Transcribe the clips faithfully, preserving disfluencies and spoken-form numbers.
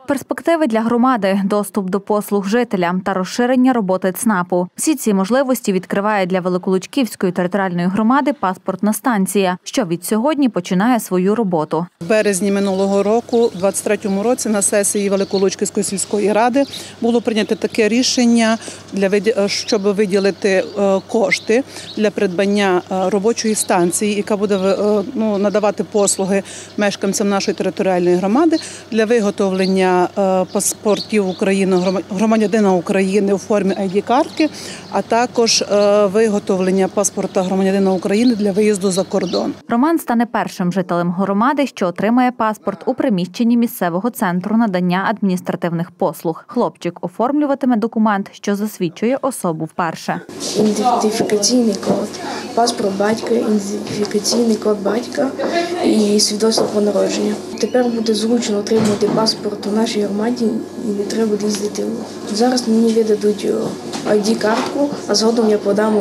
Перспективи для громади, доступ до послуг жителям та розширення роботи ЦНАПу. Всі ці можливості відкриває для Великолучківської територіальної громади паспортна станція, що від сьогодні починає свою роботу. В березні минулого року, в двадцять третьому році, на сесії Великолучківської сільської ради було прийнято таке рішення, для щоб виділити кошти для придбання робочої станції, яка буде ну, надавати послуги мешканцям нашої територіальної громади для виготовлення паспортів України, громадянина України у формі ай ді-картки, а також виготовлення паспорта громадянина України для виїзду за кордон. Роман стане першим жителем громади, що отримає паспорт у приміщенні місцевого центру надання адміністративних послуг. Хлопчик оформлюватиме документ, що засвідчує особу вперше. Ідентифікаційний код, паспорт батька, ідентифікаційний код батька і свідоцтво про народження. Тепер буде зручно отримати паспорт у нашій громаді і не треба буде їздити. Зараз мені видадуть ай ді-картку, а згодом я подам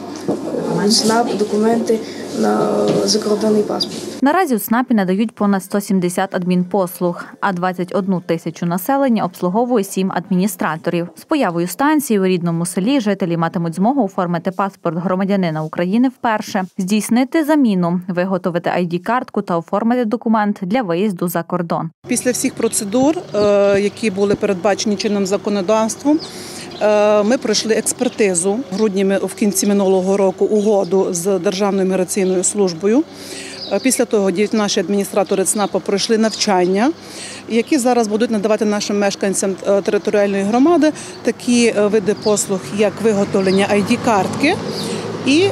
у ЦНАП документи на закордонний паспорт. Наразі у ЦНАПі надають понад сто сімдесят адмінпослуг, а двадцять одну тисячу населення обслуговує сім адміністраторів. З появою станції у рідному селі жителі матимуть змогу оформити паспорт громадянина України вперше, здійснити заміну, виготовити ай ді-картку та оформити документ для виїзду за кордон. Після всіх процедур, які були передбачені чинним законодавством, ми пройшли експертизу в грудні, в кінці минулого року, угоду з Державною міграційною службою. Після того наші адміністратори ЦНАПу пройшли навчання, які зараз будуть надавати нашим мешканцям територіальної громади такі види послуг, як виготовлення ай ді-картки і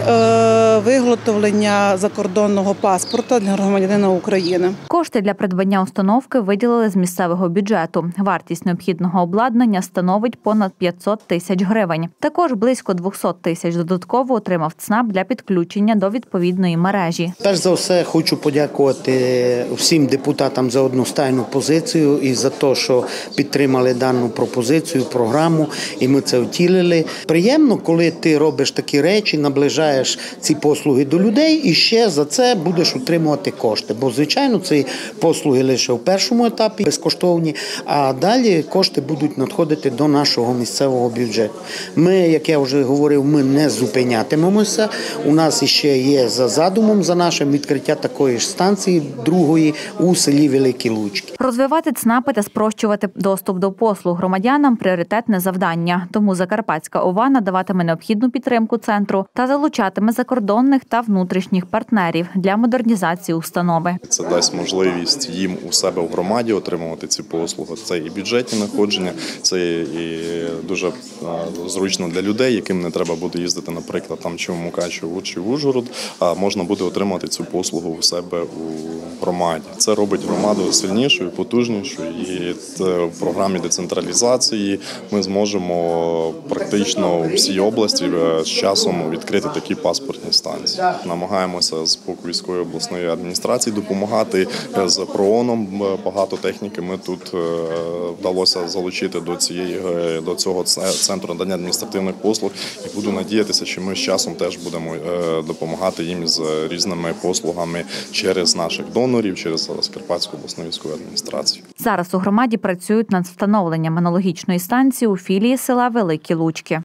виготовлення закордонного паспорта для громадянина України. Кошти для придбання установки виділили з місцевого бюджету. Вартість необхідного обладнання становить понад п'ятсот тисяч гривень. Також близько двісті тисяч додатково отримав ЦНАП для підключення до відповідної мережі. Перш за все, хочу подякувати всім депутатам за одностайну позицію і за те, що підтримали дану пропозицію, програму, і ми це втілили. Приємно, коли ти робиш такі речі, наближаєш ці послуги до людей і ще за це будеш отримувати кошти. Бо, звичайно, ці послуги лише в першому етапі безкоштовні, а далі кошти будуть надходити до нашого місцевого бюджету. Ми, як я вже говорив, ми не зупинятимемося. У нас ще є за задумом, за нашим, відкриття такої ж станції другої у селі Великі Лучки. Розвивати ЦНАПи та спрощувати доступ до послуг громадянам – пріоритетне завдання. Тому Закарпатська ОВА надаватиме необхідну підтримку центру та залучатиме закордонних та внутрішніх партнерів для модернізації установи. Це дасть можливість їм у себе в громаді отримувати ці послуги. Це і бюджетні надходження, це і дуже зручно для людей, яким не треба буде їздити, наприклад, там чи в Мукачево, чи в Ужгород, а можна буде отримати цю послугу у себе у громаді. Це робить громаду сильнішою, потужнішою, і в програмі децентралізації ми зможемо практично у всій області з часом відкрити такі паспортні станції. Намагаємося з боку військової обласної адміністрації допомагати з ПРООНом. Багато техніки ми тут вдалося залучити до цієї до цього центру надання адміністративних послуг. І буду надіятися, що ми з часом теж будемо допомагати їм з різними послугами через наших донорів, через Закарпатську обласну військову адміністрацію. Зараз у громаді працюють над встановленням аналогічної станції у філії села Великі Лучки.